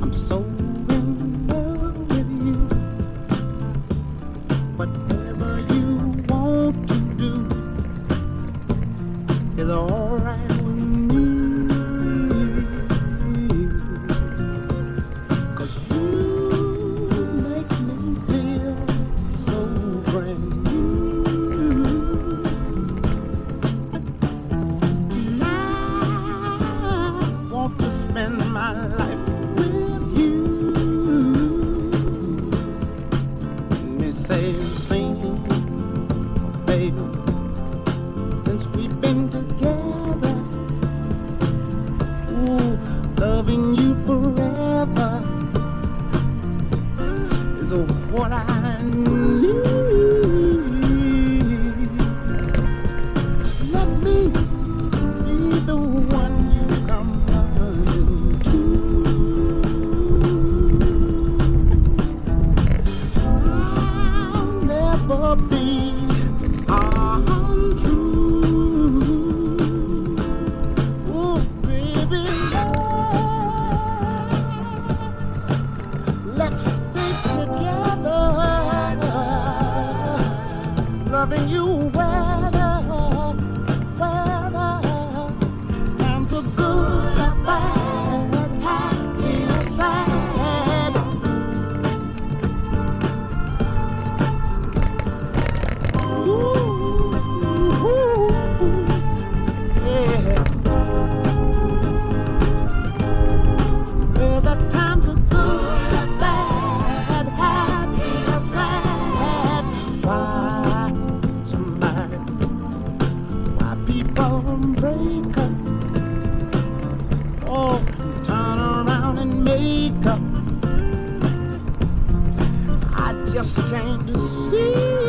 I'm so in love with you. Whatever you want to do is alright with me. 'Cause you make me feel so brand new. And I want to spend my life with you. Let me say, sing, baby, since we've been together, ooh, loving you forever is what I need. Let me be the one you come running to. I'll never be untrue. Oh, baby, let's stay together, loving you weather, times are good or bad, happy or sad. Ooh, yeah. Well, the times are good or bad, happy or sad. Why people break up? Oh, turn around and make up. I just can't see